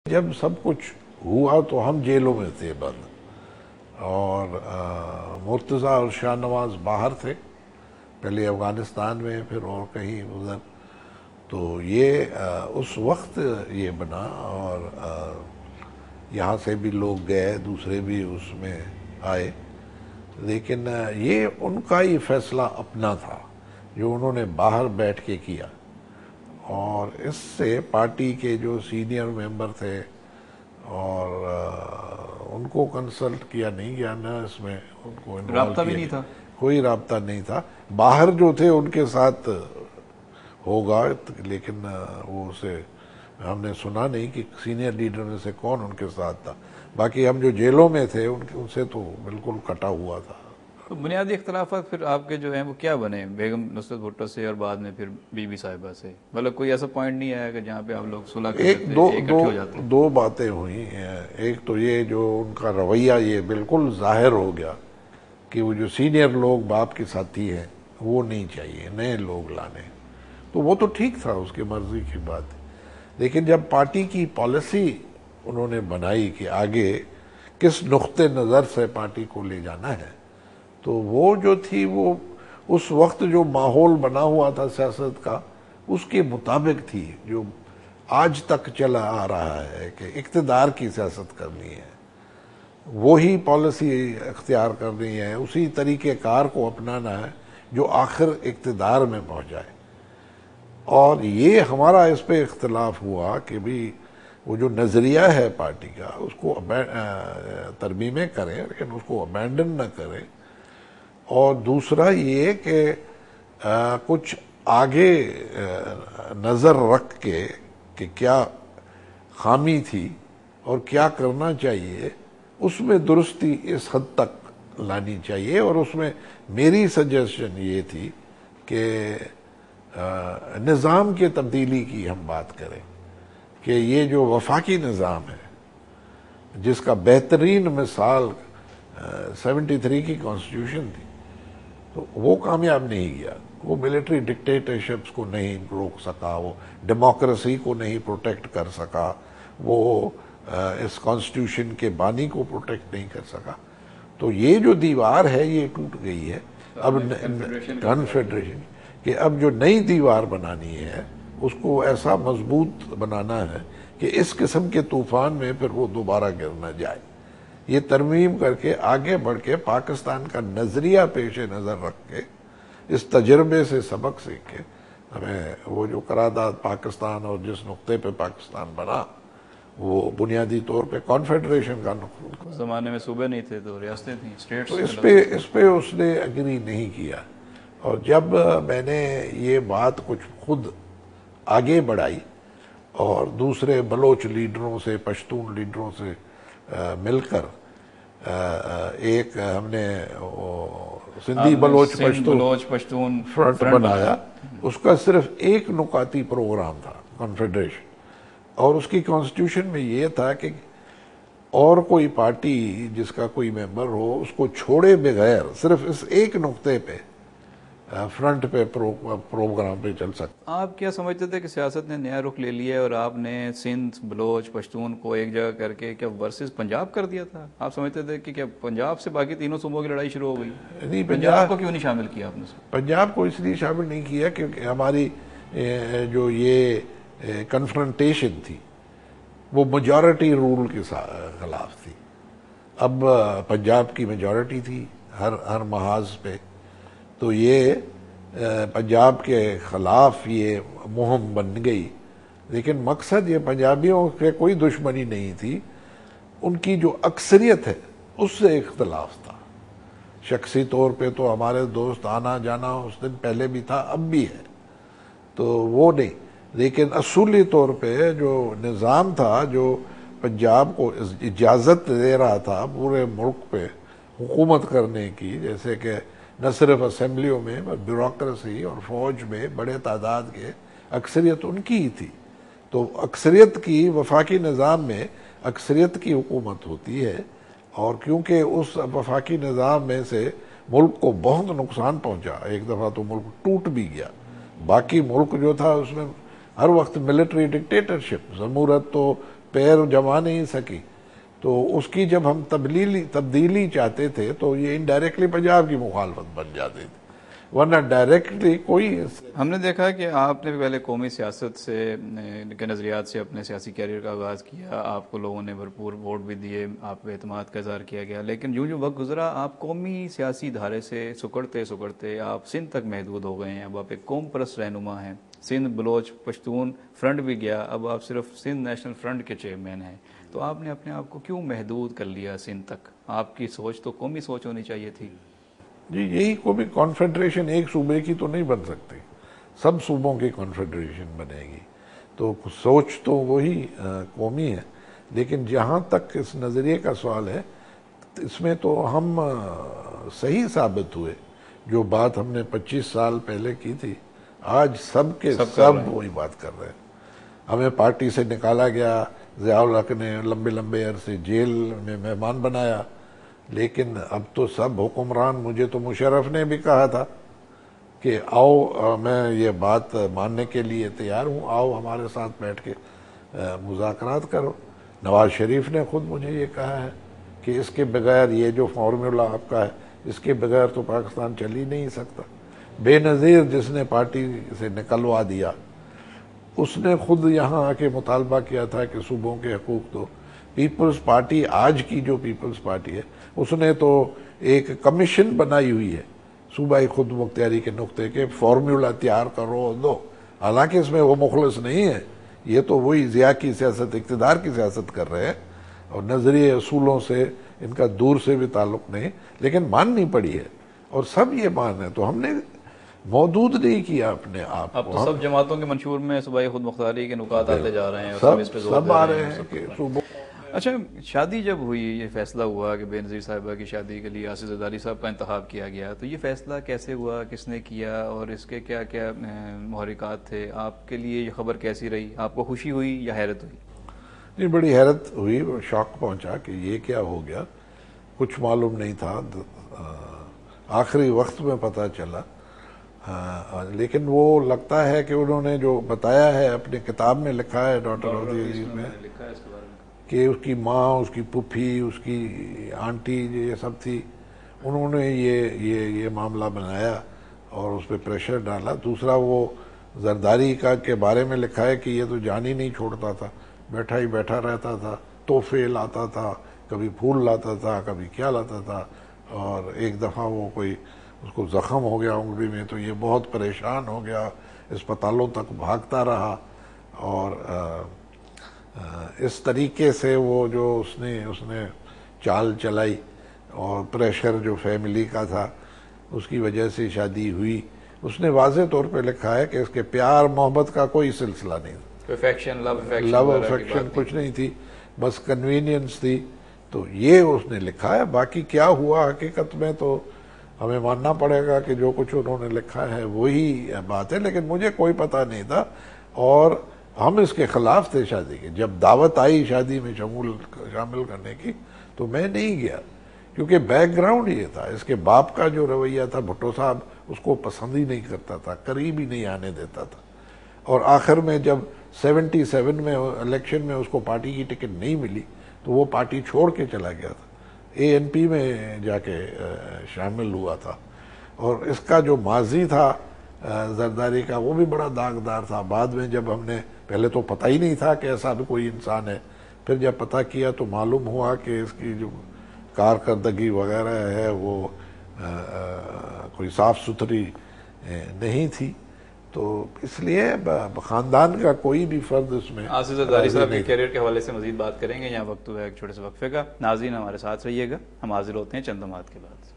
جب سب کچھ ہوا تو ہم جیلوں میں تھے بند، اور مرتضیٰ اور شاہ نواز باہر تھے، پہلے افغانستان میں پھر اور کہیں ادھر. تو یہ اس وقت یہ بنا، اور یہاں سے بھی لوگ گئے، دوسرے بھی اس میں آئے، لیکن یہ ان کا ہی فیصلہ اپنا تھا جو انہوں نے باہر بیٹھ کے کیا. اور اس سے پارٹی کے جو سینئر ممبر تھے اور ان کو کنسلٹ کیا نہیں گیا، نہ اس میں ان کو انوالو رابطہ بھی کیا نہیں تھا؟ کوئی رابطہ نہیں تھا. باہر جو تھے ان کے ساتھ ہوگا، لیکن وہ اسے ہم نے سنا نہیں کہ سینئر لیڈر میں سے کون ان کے ساتھ تھا. باقی ہم جو جیلوں میں تھے ان سے تو بالکل کٹا ہوا تھا. تو بنیادی اختلافات پھر آپ کے جو ہیں وہ کیا بنے بیگم نصرت بھٹو سے اور بعد میں پھر بی بی صاحبہ سے؟ مطلب کوئی ایسا پوائنٹ نہیں آیا کہ جہاں پہ آپ لوگ صلح کر لیتے، اکٹھے ہو جاتے؟ دو باتیں ہوئی. ایک تو یہ جو ان کا رویہ یہ بالکل ظاہر ہو گیا کہ وہ جو سینئر لوگ باپ کے ساتھی ہیں وہ نہیں چاہیے، نئے لوگ لانے. تو وہ تو ٹھیک تھا، اس کی مرضی کی بات. لیکن جب پارٹی کی پالیسی انہوں نے بنائی کہ آگے کس نقطے نظر سے پارٹی کو لے جانا ہے، تو وہ جو تھی وہ اس وقت جو ماحول بنا ہوا تھا سیاست کا اس کے مطابق تھی، جو آج تک چلا آ رہا ہے کہ اقتدار کی سیاست کرنی ہے، وہی پالیسی اختیار کرنی ہے، اسی طریقہ کار کو اپنانا ہے جو آخر اقتدار میں پہنچائے. اور یہ ہمارا اس پہ اختلاف ہوا کہ بھی وہ جو نظریہ ہے پارٹی کا اس کو ترمیمیں کریں لیکن اس کو ابینڈن نہ کریں. اور دوسرا یہ کہ کچھ آگے نظر رکھ کے کہ کیا خامی تھی اور کیا کرنا چاہیے، اس میں درستی اس حد تک لانی چاہیے. اور اس میں میری سجیشن یہ تھی کہ نظام کی تبدیلی کی ہم بات کریں کہ یہ جو وفاقی نظام ہے جس کا بہترین مثال 73 کی کانسٹیٹیوشن تھی، تو وہ کامیاب نہیں گیا. وہ ملٹری ڈکٹیٹرشپس کو نہیں روک سکا، وہ ڈیموکریسی کو نہیں پروٹیکٹ کر سکا، وہ اس کانسٹیٹیوشن کے بانی کو پروٹیکٹ نہیں کر سکا. تو یہ جو دیوار ہے یہ ٹوٹ گئی ہے. اب کنفیڈریشن کہ اب جو نئی دیوار بنانی ہے اس کو ایسا مضبوط بنانا ہے کہ اس قسم کے طوفان میں پھر وہ دوبارہ گر نہ جائے. یہ ترمیم کر کے آگے بڑھ کے پاکستان کا نظریہ پیش نظر رکھ کے اس تجربے سے سبق سیکھ کے ہمیں وہ جو قرارداد پاکستان اور جس نقطے پہ پاکستان بنا وہ بنیادی طور پہ کانفیڈریشن کا نقطہ. اس زمانے میں صوبے نہیں تھے تو ریاستیں تھیں، اسٹیٹس. تو اس پہ اس نے اگری نہیں کیا. اور جب میں نے یہ بات کچھ خود آگے بڑھائی اور دوسرے بلوچ لیڈروں سے، پشتون لیڈروں سے مل کر ایک ہم نے سندھی بلوچ پشتون فرنٹ بنایا. اس کا صرف ایک نکاتی پروگرام تھا، کنفیڈریشن. اور اس کی کانسٹیٹیوشن میں یہ تھا کہ اور کوئی پارٹی جس کا کوئی ممبر ہو اس کو چھوڑے بغیر صرف اس ایک نقطے پہ فرنٹ پہ پروگرام پہ چل سکتا. آپ کیا سمجھتے تھے کہ سیاست نے نیا رخ لے لیا اور آپ نے سندھ، بلوچ، پشتون کو ایک جگہ کر کے کیا ورسز پنجاب کر دیا تھا؟ آپ سمجھتے تھے کہ کیا پنجاب سے باقی تینوں صوبوں کی لڑائی شروع ہو گئی؟ نہیں، پنجاب کو کیوں نہیں شامل کیا آپ نے؟ پنجاب کو اس لیے شامل نہیں کیا کیونکہ ہماری جو یہ کنفرنٹیشن تھی وہ میجورٹی رول کے خلاف تھی. اب پنجاب کی میجورٹی تھی ہر محاذ پہ، تو یہ پنجاب کے خلاف یہ مہم بن گئی. لیکن مقصد یہ پنجابیوں کے کوئی دشمنی نہیں تھی، ان کی جو اکثریت ہے اس سے اختلاف تھا. شخصی طور پہ تو ہمارے دوست آنا جانا اس دن پہلے بھی تھا، اب بھی ہے، تو وہ نہیں. لیکن اصولی طور پہ جو نظام تھا جو پنجاب کو اجازت دے رہا تھا پورے ملک پہ حکومت کرنے کی، جیسے کہ نہ صرف اسمبلیوں میں بیوروکریسی اور فوج میں بڑے تعداد کے اکثریت ان کی ہی تھی. تو اکثریت کی وفاقی نظام میں اکثریت کی حکومت ہوتی ہے. اور کیونکہ اس وفاقی نظام میں سے ملک کو بہت نقصان پہنچا، ایک دفعہ تو ملک ٹوٹ بھی گیا. باقی ملک جو تھا اس میں ہر وقت ملٹری ڈکٹیٹرشپ، جمہوریت تو پیر جما نہیں سکی، تو اس کی جب ہم تبدیلی چاہتے تھے تو یہ انڈائریکٹلی پنجاب کی مخالفت بن جاتی تھی، ورنہ ڈائریکٹلی کوئی. ہم نے دیکھا کہ آپ نے پہلے قومی سیاست سے کے نظریات سے اپنے سیاسی کیریئر کا آغاز کیا، آپ کو لوگوں نے بھرپور ووٹ بھی دیے، آپ پہ اعتماد کا اظہار کیا گیا، لیکن جو وقت گزرا آپ قومی سیاسی دھارے سے سکڑتے آپ سندھ تک محدود ہو گئے ہیں. اب آپ ایک قوم پرست رہنما ہیں، سندھ بلوچ پشتون فرنٹ بھی گیا، اب آپ صرف سندھ نیشنل فرنٹ کے چیئرمین ہیں. تو آپ نے اپنے آپ کو کیوں محدود کر لیا سندھ تک؟ آپ کی سوچ تو قومی سوچ ہونی چاہیے تھی. جی یہی قومی کانفیڈریشن ایک صوبے کی تو نہیں بن سکتی، سب صوبوں کی کانفیڈریشن بنے گی، تو سوچ تو وہی قومی ہے. لیکن جہاں تک اس نظریے کا سوال ہے، اس میں تو ہم صحیح ثابت ہوئے. جو بات ہم نے 25 سال پہلے کی تھی، آج سب کے سب وہی بات کر رہے ہیں. ہمیں پارٹی سے نکالا گیا، ضیاء الحق نے لمبے لمبے عرصے جیل میں مہمان بنایا، لیکن اب تو سب حکمران، مجھے تو مشرف نے بھی کہا تھا کہ آؤ، میں یہ بات ماننے کے لیے تیار ہوں، آؤ ہمارے ساتھ بیٹھ کے مذاکرات کرو. نواز شریف نے خود مجھے یہ کہا ہے کہ اس کے بغیر، یہ جو فارمولا آپ کا ہے، اس کے بغیر تو پاکستان چل ہی نہیں سکتا. بے نظیر جس نے پارٹی سے نکلوا دیا، اس نے خود یہاں آ کے مطالبہ کیا تھا کہ صوبوں کے حقوق دو. پیپلز پارٹی، آج کی جو پیپلز پارٹی ہے، اس نے تو ایک کمیشن بنائی ہوئی ہے صوبائی خود مختاری کے نقطے کے، فارمولا تیار کرو دو. حالانکہ اس میں وہ مخلص نہیں ہے، یہ تو وہی ضیاء کی سیاست، اقتدار کی سیاست کر رہے ہیں، اور نظریے اصولوں سے ان کا دور سے بھی تعلق نہیں، لیکن ماننی پڑی ہے اور سب یہ مان ہے. تو ہم نے محدود نہیں کیا اپنے آپ اب کو. تو سب جماعتوں کے منشور میں صوبائی خود مختاری کے نکات آتے جا رہے ہیں، سب آ رہے ہیں کہ صوبوں. اچھا، شادی جب ہوئی، یہ فیصلہ ہوا کہ بے نظیر صاحبہ کی شادی کے لیے آصف زرداری صاحب کا انتخاب کیا گیا، تو یہ فیصلہ کیسے ہوا، کس نے کیا، اور اس کے کیا کیا محرکات تھے؟ آپ کے لیے یہ خبر کیسی رہی؟ آپ کو خوشی ہوئی یا حیرت ہوئی؟ نہیں، بڑی حیرت ہوئی، شوق پہنچا کہ یہ کیا ہو گیا، کچھ معلوم نہیں تھا. آخری وقت میں پتہ چلا. لیکن وہ لگتا ہے کہ انہوں نے جو بتایا ہے، اپنی کتاب میں لکھا ہے ڈاکٹر عبد العزیز میں، کہ اس کی ماں، اس کی پھوپھی، اس کی آنٹی، یہ سب تھی، انہوں نے یہ معاملہ بنایا اور اس پہ پریشر ڈالا. دوسرا وہ زرداری کا کے بارے میں لکھا ہے کہ یہ تو جان ہی نہیں چھوڑتا تھا، بیٹھا رہتا تھا، تحفے لاتا تھا، کبھی پھول لاتا تھا، کبھی کیا لاتا تھا. اور ایک دفعہ وہ کوئی اس کو زخم ہو گیا انگلی میں، تو یہ بہت پریشان ہو گیا، اسپتالوں تک بھاگتا رہا. اور اس طریقے سے وہ جو اس نے چال چلائی، اور پریشر جو فیملی کا تھا، اس کی وجہ سے شادی ہوئی. اس نے واضح طور پہ لکھا ہے کہ اس کے پیار محبت کا کوئی سلسلہ نہیں تھا، لو افیکشن کچھ نہیں تھی، بس کنوینئنس تھی. تو یہ اس نے لکھا ہے. باقی کیا ہوا حقیقت میں تو ہمیں ماننا پڑے گا کہ جو کچھ انہوں نے لکھا ہے وہی بات ہے. لیکن مجھے کوئی پتہ نہیں تھا، اور ہم اس کے خلاف تھے شادی کے. جب دعوت آئی شادی میں شامل کرنے کی تو میں نہیں گیا، کیونکہ بیک گراؤنڈ یہ تھا. اس کے باپ کا جو رویہ تھا، بھٹو صاحب اس کو پسند ہی نہیں کرتا تھا، قریب ہی نہیں آنے دیتا تھا. اور آخر میں جب 77 میں الیکشن میں اس کو پارٹی کی ٹکٹ نہیں ملی تو وہ پارٹی چھوڑ کے چلا گیا تھا، ANP میں جا کے شامل ہوا تھا. اور اس کا جو ماضی تھا زرداری کا، وہ بھی بڑا داغدار تھا. بعد میں جب ہم نے، پہلے تو پتہ ہی نہیں تھا کہ ایسا بھی کوئی انسان ہے، پھر جب پتہ کیا تو معلوم ہوا کہ اس کی جو کارکردگی وغیرہ ہے وہ کوئی صاف ستھری نہیں تھی. تو اس لیے خاندان کا کوئی بھی فرد اس میں. آصف زرداری صاحب کے کیریئر کے حوالے سے مزید بات کریں گے، یہاں وقت ہوا ہے ایک چھوٹے سے وقفے کا. ناظرین ہمارے ساتھ رہیے گا، ہم حاضر ہوتے ہیں چند لمحات کے بعد.